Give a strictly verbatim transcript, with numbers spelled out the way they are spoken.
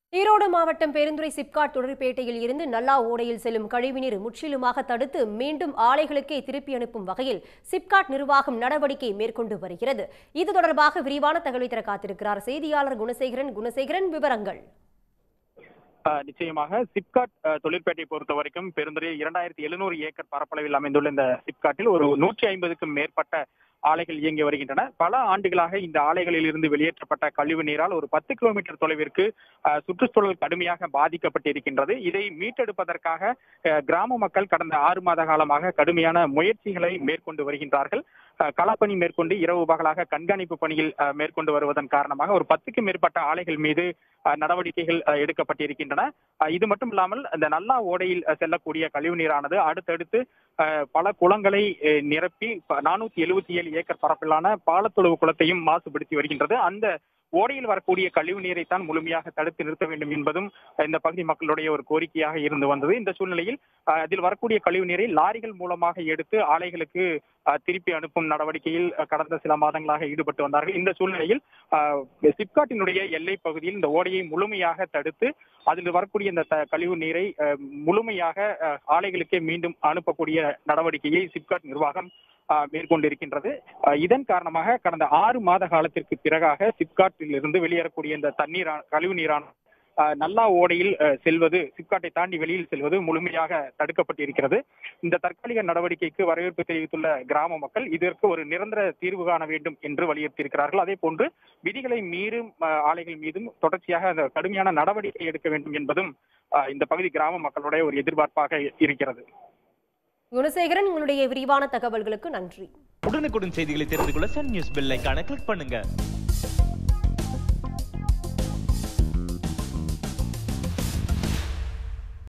ஈரோடு மாவட்டம் பெருந்துறை சிப்காட் தொழிற்பேட்டையில் இருந்து நல்லா ஓடையில் செல்லும் கழிவுநீர் முற்றிலுமாக தடுத்து மீண்டும் ஆலைகளுக்கே திருப்பி அனுப்பும் வகையில் சிப்காட் நிர்வாகம் நடவடிக்கை மேற்கொண்டு வருகிறது. இது தொடர்பாக விரிவான தகவலை தர காத்திருக்கிறார் செய்தியாளர் குணசேகரன். குணசேகரன், விவரங்கள். நிச்சயமாக சிப்காட் தொழிற்பேட்டை பொறுத்த வரைக்கும் பெருந்துறை இரண்டாயிரத்தி எழுநூறு ஏக்கர் பரப்பளவில் அமைந்துள்ள இந்த சிப்காட்டில் ஒரு நூற்றி ஐம்பதுக்கும் மேற்பட்ட ஆலைகள் இயங்கி வருகின்றன. பல ஆண்டுகளாக இந்த ஆலைகளில் இருந்து வெளியேற்றப்பட்ட கழிவு நீரால் ஒரு பத்து கிலோமீட்டர் தொலைவிற்கு சுற்றுச்சூழல் கடுமையாக பாதிக்கப்பட்டிருக்கின்றது. இதை மீட்டெடுப்பதற்காக கிராம மக்கள் கடந்த ஆறு மாத காலமாக கடுமையான முயற்சிகளை மேற்கொண்டு வருகின்றார்கள். களப்பணி மேற்கொண்டு இரவு பகலாக கண்காணிப்பு பணியில் மேற்கொண்டு வருவதன் காரணமாக ஒரு பத்துக்கும் மேற்பட்ட ஆலைகள் மீது நடவடிக்கைகள் எடுக்கப்பட்டிருக்கின்றன. இது மட்டும் இல்லாமல் இந்த நல்லா ஓடையில் செல்லக்கூடிய கழிவு நீரானது அடுத்தடுத்து பல குளங்களை நிரப்பி நானூத்தி எழுபத்தி ஏழு ஏக்கர் பரப்பிலான பாலத்தொழுவு குளத்தையும் மாசுபடுத்தி வருகின்றது. அந்த ஓடையில் வரக்கூடிய கழிவு நீரைத்தான் முழுமையாக தடுத்து நிறுத்த வேண்டும் என்பதும் இந்த பகுதி மக்களுடைய ஒரு கோரிக்கையாக இருந்து வந்தது. இந்த சூழ்நிலையில் அதில் வரக்கூடிய கழிவு நீரை லாரிகள் மூலமாக எடுத்து ஆலைகளுக்கு திருப்பி அனுப்பும் நடவடிக்கையில் கடந்த சில மாதங்களாக ஈடுபட்டு வந்தார்கள். இந்த சூழ்நிலையில் சிப்காட்டினுடைய எல்லை பகுதியில் இந்த ஓடையை முழுமையாக தடுத்து அதில் வரக்கூடிய இந்த கழிவு நீரை முழுமையாக ஆலைகளுக்கே மீண்டும் அனுப்பக்கூடிய நடவடிக்கையை சிப்காட் நிர்வாகம் மேற்கொண்டிருக்கின்றது. இதன் காரணமாக கடந்த ஆறு மாத காலத்திற்கு பிறகாக சிப்காட்டில் இருந்து வெளியேறக்கூடிய இந்த தண்ணீர் கழிவு நீரான நல்லா ஓடையில் செல்வது, சிப்காட்டை தாண்டி வெளியில் செல்வது முழுமையாக தடுக்கப்பட்டிருக்கிறது. இந்த தற்காலிக நடவடிக்கைக்கு வரவேற்பு தெரிவித்துள்ள கிராம மக்கள் இதற்கு ஒரு நிரந்தர தீர்வு காண வேண்டும் என்று வலியுறுத்தியிருக்கிறார்கள். அதே போன்று விதிகளை மீறும் ஆலைகள் மீதும் தொடர்ச்சியாக அந்த கடுமையான நடவடிக்கை எடுக்க வேண்டும் என்பதும் இந்த பகுதி கிராம மக்களுடைய ஒரு எதிர்பார்ப்பாக இருக்கிறது. குணசேகரன், உங்களுடைய விரிவான தகவல்களுக்கு நன்றி. உடனுக்குடன் செய்திகளை தெரிந்து கொள்ள சன் நியூஸ் பெல் ஐகானை கிளிக் பண்ணுங்க.